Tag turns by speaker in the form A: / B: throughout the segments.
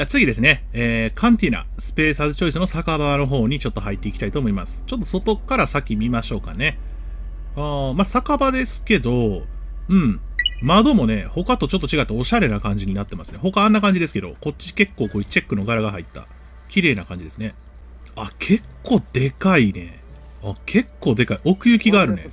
A: ゃあ次ですね。カンティナ、スペーサーズチョイスの酒場の方にちょっと入っていきたいと思います。ちょっと外から先見ましょうかね。まあ、酒場ですけど、うん。窓もね、他とちょっと違っておしゃれな感じになってますね。他あんな感じですけど、こっち結構こういうチェックの柄が入った、綺麗な感じですね。あ、結構でかいね。あ、結構でかい。奥行きがあるね。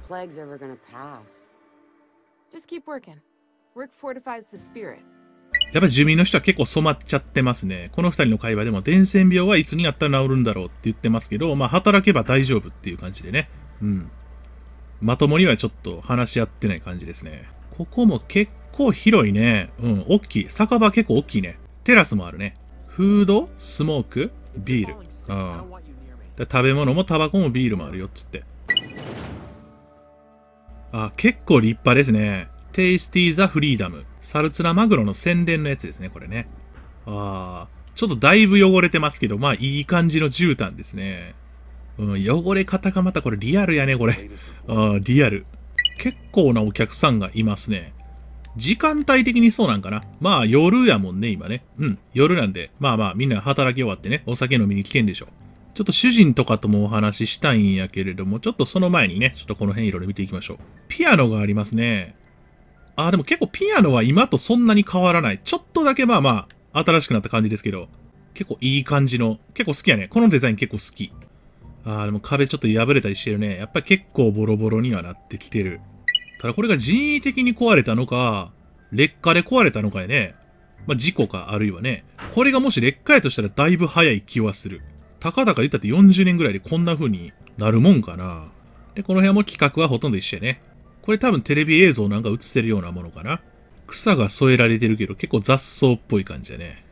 A: やっぱり住民の人は結構染まっちゃってますね。この二人の会話でも、伝染病はいつになったら治るんだろうって言ってますけど、まあ、働けば大丈夫っていう感じでね。うん。まともにはちょっと話し合ってない感じですね。ここも結構広いね。うん、大きい。酒場結構大きいね。テラスもあるね。フード、スモーク、ビール。うん。食べ物もタバコもビールもあるよっつって。あ、結構立派ですね。テイスティーザフリーダム。サルツナマグロの宣伝のやつですね、これね。ちょっとだいぶ汚れてますけど、まあいい感じの絨毯ですね。うん、汚れ方がまたこれリアルやね、これ。リアル。結構なお客さんがいますね。時間帯的にそうなんかな。まあ夜やもんね、今ね。うん、夜なんで。まあまあみんな働き終わってね、お酒飲みに来てんでしょ。ちょっと主人とかともお話ししたいんやけれども、ちょっとその前にね、ちょっとこの辺いろいろ見ていきましょう。ピアノがありますね。でも結構ピアノは今とそんなに変わらない。ちょっとだけまあまあ、新しくなった感じですけど、結構いい感じの、結構好きやね。このデザイン結構好き。でも壁ちょっと破れたりしてるね。やっぱり結構ボロボロにはなってきてる。ただこれが人為的に壊れたのか、劣化で壊れたのかやね。まあ事故か、あるいはね。これがもし劣化やとしたらだいぶ早い気はする。たかだか言ったって40年ぐらいでこんな風になるもんかな。で、この部屋も規格はほとんど一緒やね。これ多分テレビ映像なんか映せるようなものかな。草が添えられてるけど結構雑草っぽい感じやね。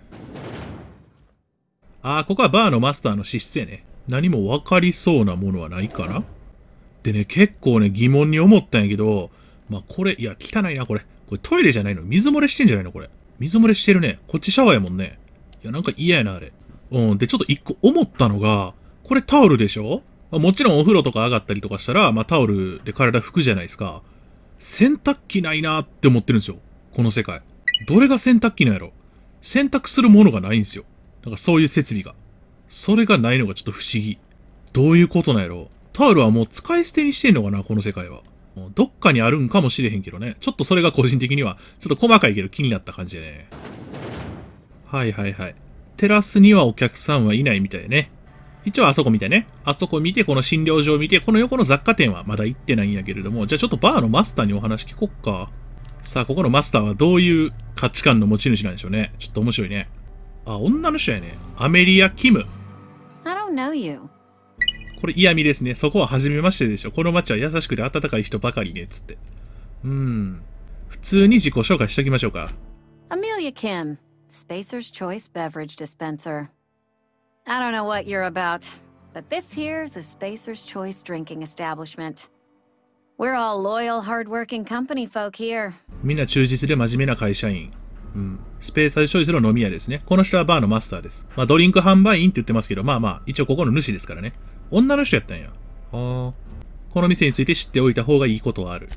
A: ここはバーのマスターの資質やね。何も分かりそうなものはないかな。でね、結構ね、疑問に思ったんやけど、まあこれ、いや、汚いな、これ。これトイレじゃないの？水漏れしてんじゃないのこれ。水漏れしてるね。こっちシャワーやもんね。いや、なんか嫌やな、あれ。で、ちょっと一個思ったのが、これタオルでしょ？もちろんお風呂とか上がったりとかしたら、まあタオルで体拭くじゃないですか。洗濯機ないなーって思ってるんですよ。この世界。どれが洗濯機なんやろ？洗濯するものがないんですよ。なんかそういう設備が。それがないのがちょっと不思議。どういうことなんやろ？タオルはもう使い捨てにしてんのかなこの世界は。どっかにあるんかもしれへんけどね。ちょっとそれが個人的には、ちょっと細かいけど気になった感じでね。はいはいはい。テラスにはお客さんはいないみたいね。一応あそこ見てね。あそこ見て、この診療所を見て、この横の雑貨店はまだ行ってないんやけれども、じゃあちょっとバーのマスターにお話聞こっか。さあ、ここのマスターはどういう価値観の持ち主なんでしょうね。ちょっと面白いね。女の人やね。アメリア・キム。
B: I don't know you.
A: これ嫌味ですね。そこは初めましてでしょ。この街は優しくて温かい人ばかりね。つって。普通に自己紹介しときましょうか。
B: Amelia Kim, Spacer's Choice Beverage Dispenser. I don't know what you're about, but this here's a Spacer's Choice drinking establishment. We're all loyal, hard-working company folk here.
A: みんな忠実で真面目な会社員。スペーサーチョイスの飲み屋ですね。この人はバーのマスターです。まあドリンク販売員って言ってますけど、まあまあ、一応ここの主ですからね。女の人やったんや。この店について知っておいた方がいいことはある。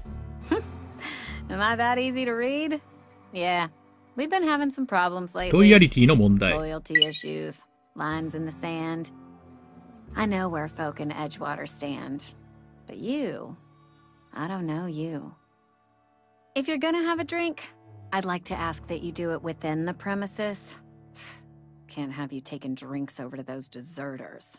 B: Am I that easy to read? Yeah. We've been having some problems lately.
A: ロイヤリティの問題。
B: Loyalty issues, lines in the sand. I know where folk in Edgewater stand. But you, I don't know you. If you're gonna have a drink, I'd like to ask that you do it within the premises. Can't have you taking drinks over to those deserters.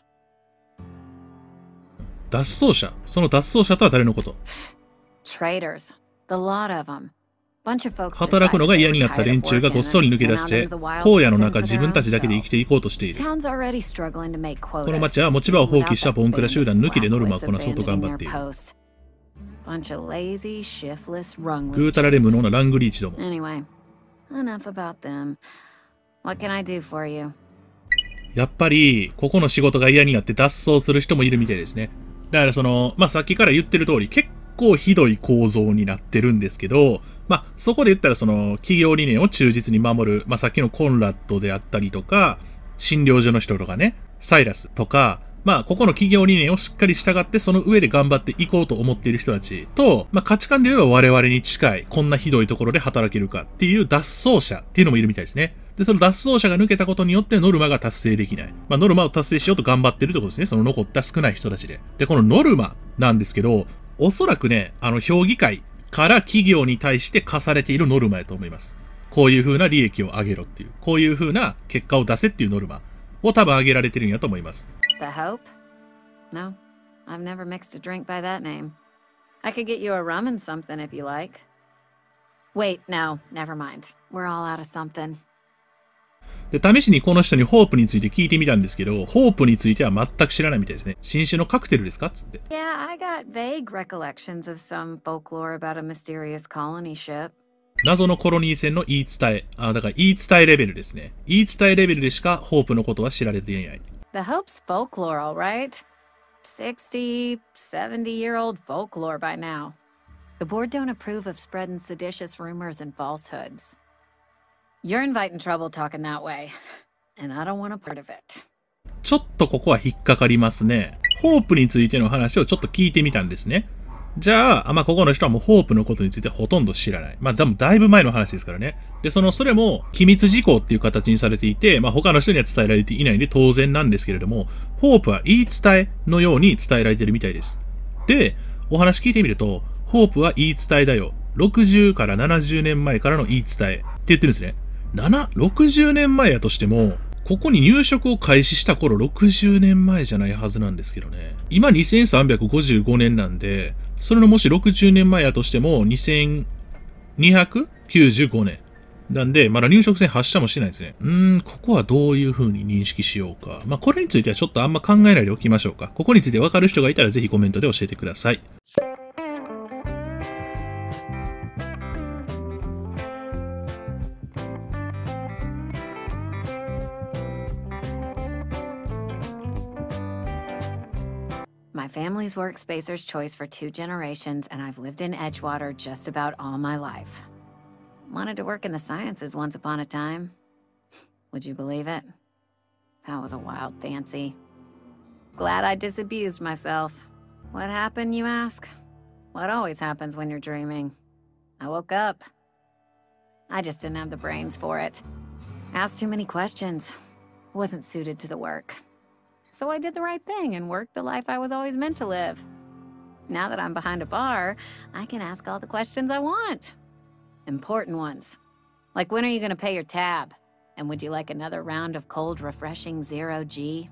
A: 脱走者。その脱走者とは誰のこと？
B: Traitors. The lot of them.
A: 働くのが嫌になった連中がごっそり抜け出して、荒野の中自分たちだけで生きていこうとしている。この町は持ち場を放棄したボンクラ集団抜きでノルマをこなそうと頑張っている。ぐうたらで無能なラングリーチども。やっぱり、ここの仕事が嫌になって脱走する人もいるみたいですね。だからまあ、さっきから言ってる通り、結構ひどい構造になってるんですけど、まあ、そこで言ったら企業理念を忠実に守る、まあ、さっきのコンラッドであったりとか、診療所の人とかね、サイラスとか、まあ、ここの企業理念をしっかり従って、その上で頑張っていこうと思っている人たちと、まあ、価値観で言えば我々に近い、こんなひどいところで働けるかっていう脱走者っていうのもいるみたいですね。 で、その脱走者が抜けたことによってノルマが達成できない。まあ、ノルマを達成しようと頑張ってるってことですね。その残った少ない人たちで。で、このノルマなんですけど、おそらくね、評議会から企業に対して課されているノルマやと思います。こういう風な利益を上げろっていう、こういう風な結果を出せっていうノルマを多分上げられてるんやと思います。
B: The Hope? No, I've never mixed a drink by that name. I could get you a rum and something if you like. Wait, no, never mind. We're all out of something.
A: で、試しにこの人にホープについて聞いてみたんですけど、ホープについては全く知らないみたいですね。新種のカクテルですかつって。
B: Yeah, I got vague recollections of some folklore about a mysterious colony ship.
A: 謎のコロニー船の言い伝え。だから言い伝えレベルですね。言い伝えレベルでしかホープのことは知られていない。
B: The Hope's folklore, all right? 60, 70-year-old folklore by now. The board don't approve of spreading seditious rumors and falsehoods. You're inviting trouble talking that way, and I don't want a part of it.
A: ちょっとここは引っかかりますね。ホープについての話をちょっと聞いてみたんですね。じゃあ、ここの人はもうホープのことについてほとんど知らない。多分だいぶ前の話ですからね。で、それも機密事項っていう形にされていて、他の人には伝えられていないんで当然なんですけれども、ホープは言い伝えのように伝えられているみたいです。で、お話聞いてみると、ホープは言い伝えだよ。60から70年前からの言い伝えって言ってるんですね。60年前やとしても、ここに入植を開始した頃60年前じゃないはずなんですけどね。今2355年なんで、それのもし60年前やとしても2295年。なんで、まだ入植船発射もしてないですね。ここはどういう風に認識しようか。これについてはちょっとあんま考えないでおきましょうか。ここについてわかる人がいたらぜひコメントで教えてください。
B: My family's worked Spacer's Choice for 2 generations, and I've lived in Edgewater just about all my life. Wanted to work in the sciences once upon a time. Would you believe it? That was a wild fancy. Glad I disabused myself. What happened, you ask? What always happens when you're dreaming? I woke up. I just didn't have the brains for it. Asked too many questions. Wasn't suited to the work. So I did the right thing and worked the life I was always meant to live. Now that I'm behind a bar, I can ask all the questions I want. Important ones. Like, when are you gonna pay your tab? And would you like another round of cold, refreshing Zero-G?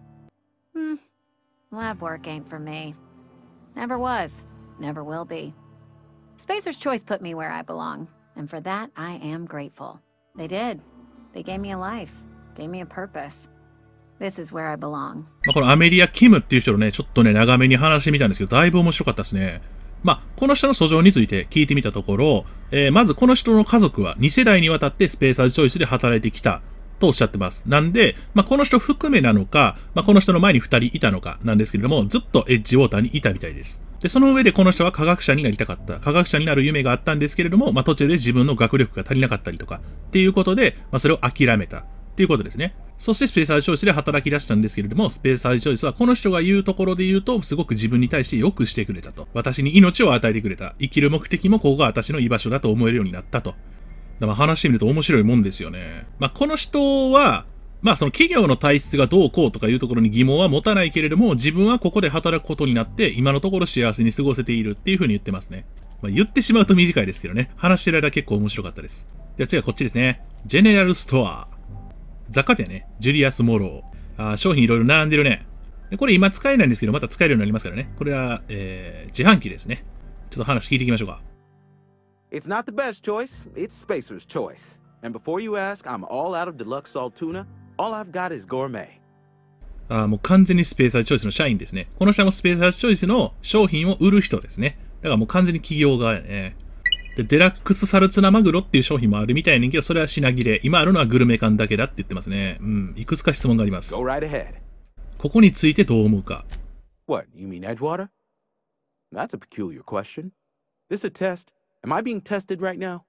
B: Lab work ain't for me. Never was. Never will be. Spacer's Choice put me where I belong. And for that, I am grateful. They did. They gave me a life. Gave me a purpose.This is where I belong.
A: このアメリア・キムっていう人のね、ちょっとね、長めに話してみたんですけど、だいぶ面白かったですね。この人の訴状について聞いてみたところ、まずこの人の家族は2世代にわたってスペーサーズチョイスで働いてきたとおっしゃってます。なんで、この人含めなのか、この人の前に2人いたのかなんですけれども、ずっとエッジウォーターにいたみたいです。で、その上でこの人は科学者になりたかった。科学者になる夢があったんですけれども、途中で自分の学力が足りなかったりとか、っていうことで、それを諦めた。っていうことですね。そしてスペーサーズチョイスで働き出したんですけれども、スペーサーズチョイスはこの人が言うところで言うと、すごく自分に対して良くしてくれたと。私に命を与えてくれた。生きる目的もここが私の居場所だと思えるようになったと。話してみると面白いもんですよね。この人は、その企業の体質がどうこうとかいうところに疑問は持たないけれども、自分はここで働くことになって、今のところ幸せに過ごせているっていう風に言ってますね。言ってしまうと短いですけどね。話してる間結構面白かったです。じゃあ次はこっちですね。ジェネラルストア。雑貨店ね。ジュリアス・モロー。商品いろいろ並んでるね。でこれ今使えないんですけど、また使えるようになりますからね。これは、自販機ですね。ちょっと話聞いていきましょうか。
C: It's not the best choice, it's Spacer's choice. And before you ask, I'm all out of deluxe salt tuna. All I've got is gourmet.
A: もう完全にスペーサーチョイスの社員ですね。この人もスペーサーチョイスの商品を売る人ですね。だからもう完全に企業側やね。で、デラックスサルツナマグロっていう商品もあるみたいねんけど、それは品切れ。今あるのはグルメ缶だけだって言ってますね。いくつか質問があります。
C: Go right ahead.
A: ここについてどう思うか。
C: What, you mean Edgewater? That's a peculiar question. This a test? Am I being tested right now?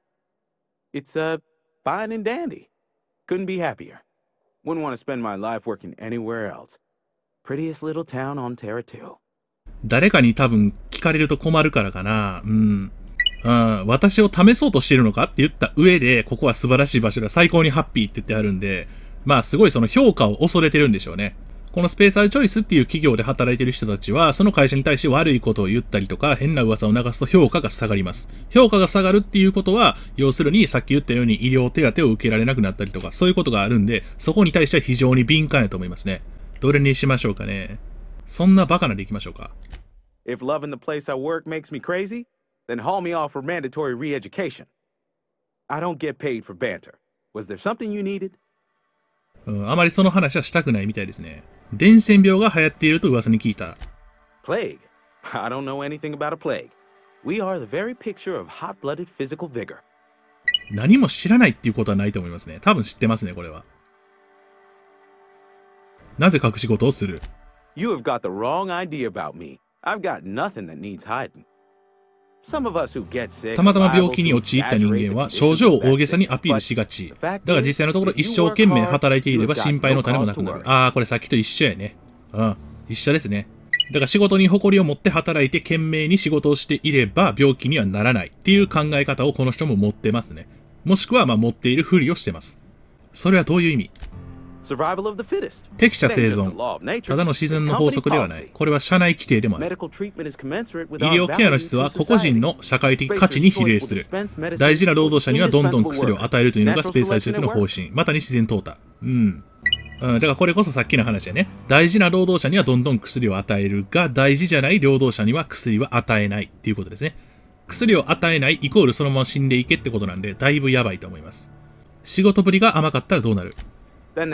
C: It's, fine and dandy. Couldn't be happier. Wouldn't want to spend my life working anywhere else. Prettiest little town on Terra 2.
A: 誰かに多分聞かれると困るからかな。 私を試そうとしているのかって言った上で、ここは素晴らしい場所だ、最高にハッピーって言ってあるんで、まあすごいその評価を恐れてるんでしょうね。このスペーサーチョイスっていう企業で働いてる人たちは、その会社に対して悪いことを言ったりとか、変な噂を流すと評価が下がります。評価が下がるっていうことは、要するにさっき言ったように医療手当を受けられなくなったりとか、そういうことがあるんで、そこに対しては非常に敏感やと思いますね。どれにしましょうかね。そんなバカなでいきましょうか。
C: If loving the place I work makes me crazy, then haul me off for mandatory re-education. I don't get paid for banter. Was there something you needed?
A: あまりその話はしたくないみたいですね。伝染病が流行っていると噂に聞いた。
C: Plague? I don't know anything about a plague. We are the very picture of hot-blooded physical vigor.
A: 何も知らないっていうことはないと思いますね。多分知ってますね、これは。なぜ隠し事をする？
C: You have got the wrong idea about me. I've got nothing that needs hiding. Some of us who get sick
A: たまたま病気に陥った人間は症状を大げさにアピールしがち。だが実際のところ一生懸命働いていれば心配の種もなくなる。ああ、これさっきと一緒やね。一緒ですね。だから仕事に誇りを持って働いて懸命に仕事をしていれば病気にはならないっていう考え方をこの人も持ってますね。もしくは持っているふりをしてます。それはどういう意味？適者生存。ただの自然の法則ではない。これは社内規定でもある。医療ケアの質は個々人の社会的価値に比例する。大事な労働者にはどんどん薬を与えるというのがスペースサイズの方針。またに自然淘汰。だからこれこそさっきの話やね。大事な労働者にはどんどん薬を与えるが、大事じゃない労働者には薬は与えないっていうことですね。薬を与えないイコールそのまま死んでいけってことなんで、だいぶやばいと思います。仕事ぶりが甘かったらどうなる？医学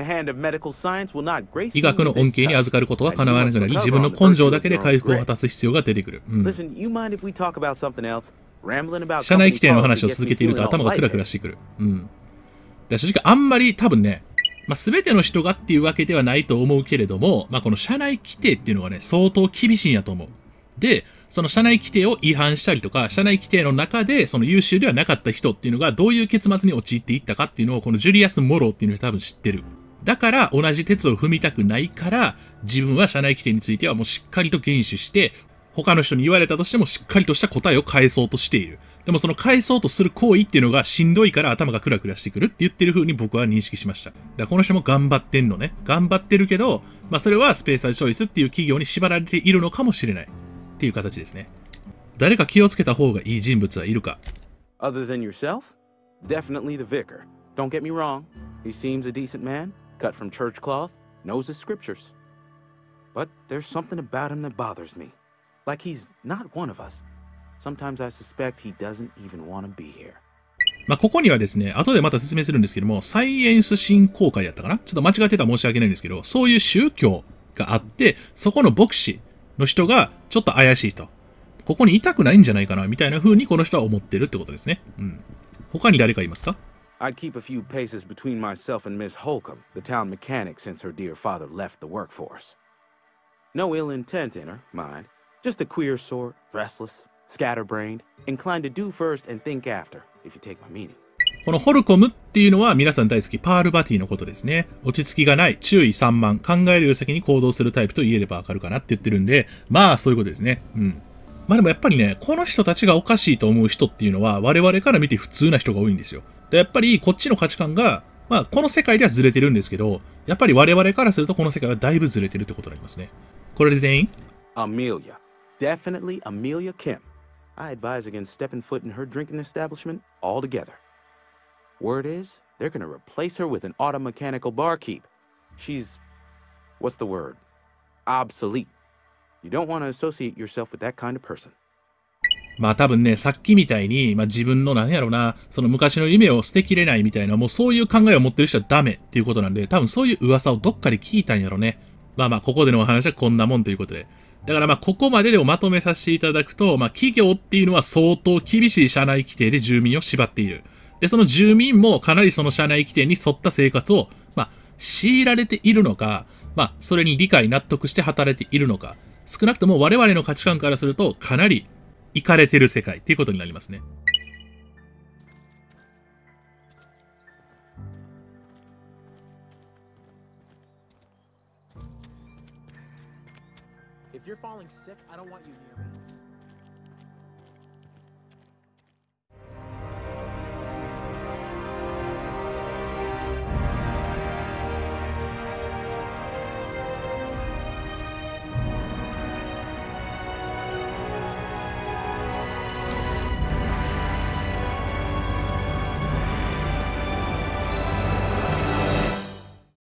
A: の恩恵に預かることは叶わなくなり、自分の根性だけで回復を果たす必要が出てくる。社内規定の話を続けていると頭がクラクラしてくる。正直あんまり多分ね、全ての人がっていうわけではないと思うけれども、この社内規定っていうのがね、相当厳しいんやと思う。で、その社内規定を違反したりとか、社内規定の中でその優秀ではなかった人っていうのがどういう結末に陥っていったかっていうのをこのジュリアス・モローっていうのは多分知ってる。だから同じ鉄を踏みたくないから、自分は社内規定についてはもうしっかりと厳守して、他の人に言われたとしてもしっかりとした答えを返そうとしている。でもその返そうとする行為っていうのがしんどいから頭がクラクラしてくるって言ってる風に僕は認識しました。だからこの人も頑張ってんのね。頑張ってるけど、それはスペースチョイスっていう企業に縛られているのかもしれない。っていう形ですね。誰か気をつけた方がいい人物はいるか？
C: Other than yourself? Definitely the vicar. Don't get me wrong. He seems a decent man, cut from church cloth, knows his scriptures. But there's something about him that bothers me. Like he's not one of us. Sometimes I suspect he doesn't even want to be here.
A: ここにはですね、後でまた説明するんですけども、サイエンス振興会やったかな？ちょっと間違ってたら申し訳ないんですけど、そういう宗教があって、そこの牧師の人がちょっと怪しいと。ここにいたくないんじゃないかなみたいな風にこの人は思ってるってことですね。他に誰かいますか？
C: I'd keep a few paces between myself and Miss Holcomb, the town mechanic, since her dear father left the workforce. No ill intent in her, mind. Just a queer sort, restless, scatterbrained, inclined to do first and think after, if you take my meaning.
A: このホルコムっていうのは皆さん大好きパールバティのことですね。落ち着きがない、注意散漫、考えるより先に行動するタイプと言えればわかるかなって言ってるんで、そういうことですね。でもやっぱりね、この人たちがおかしいと思う人っていうのは我々から見て普通な人が多いんですよ。でやっぱりこっちの価値観が、この世界ではずれてるんですけど、やっぱり我々からするとこの世界はだいぶずれてるってことになりますね。これで全員？
C: Amelia. Definitely Amelia Kim. I advise against stepping foot in her drinking establishment altogether. Word is, they're gonna replace her with an auto mechanical barkeep. She's, what's the word? Obsolete. You don't want to associate yourself with that kind of person.
A: 多分ね、さっきみたいに、自分のその昔の夢を捨てきれないみたいな、もうそういう考えを持ってる人はダメっていうことなんで、多分そういう噂をどっかで聞いたんやろね。ここでのお話はこんなもんということで。だからここまででもまとめさせていただくと、企業っていうのは相当厳しい社内規定で住民を縛っている。で、その住民もかなりその社内規定に沿った生活を、強いられているのか、それに理解納得して働いているのか、少なくとも我々の価値観からするとかなりイカれてる世界っていうことになりますね。
C: If you're falling sick, I don't want you near me.